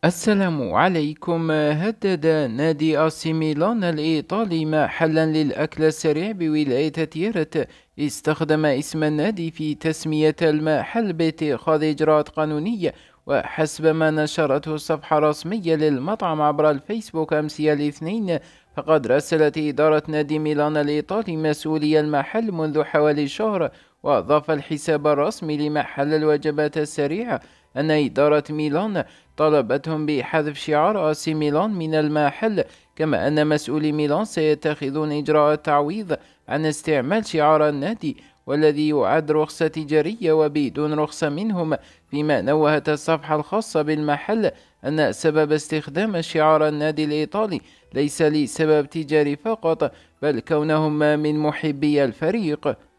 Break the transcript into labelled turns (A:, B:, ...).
A: السلام عليكم. هدد نادي AC ميلان الإيطالي محلا للأكل السريع بولاية تيرت استخدم اسم النادي في تسمية المحل باتخاذ إجراءات قانونية. وحسب ما نشرته الصفحة الرسمية للمطعم عبر الفيسبوك أمس الاثنين، فقد راسلت إدارة نادي ميلان الإيطالي مسؤولي المحل منذ حوالي شهر. وأضاف الحساب الرسمي لمحل الوجبات السريعة أن إدارة ميلان طلبتهم بحذف شعار AC ميلان من المحل، كما أن مسؤولي ميلان سيتخذون إجراءات تعويض عن استعمال شعار النادي والذي يعد رخصة تجارية وبدون رخصة منهم. فيما نوهت الصفحة الخاصة بالمحل أن سبب استخدام شعار النادي الإيطالي ليس لسبب تجاري فقط، بل كونهم من محبي الفريق.